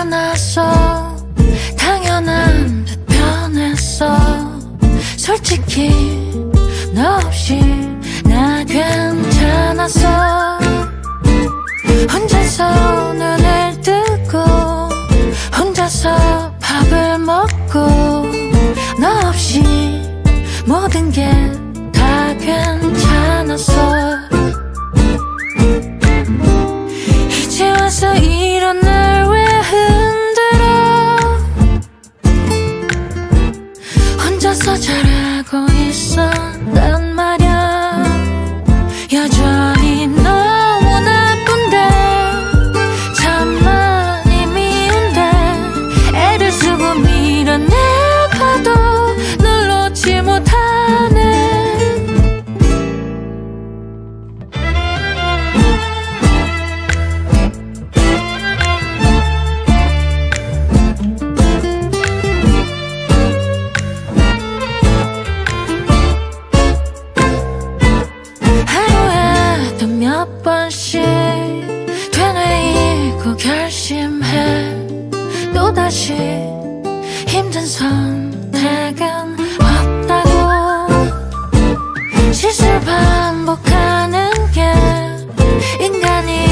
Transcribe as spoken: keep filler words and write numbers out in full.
않았어. 당연한 듯 변했어. 솔직히 너 없이 나 괜찮았어. 혼자서 눈을 뜨고 혼자서 밥을 먹고 너 없이 모든 게 다 괜찮았어. 이제 와서 이런 날 왜 흔들어. 혼자서 잘하고 있어 난 말야. 여전히 너무 나쁜데 참 많이 미운데 애를 쓰고 밀어내봐도 널 놓지 못하네. 하루에도 몇 번씩 되뇌이고 결심해. 또다시 힘든 선택은 없다고. 실수를 반복하는 게 인간이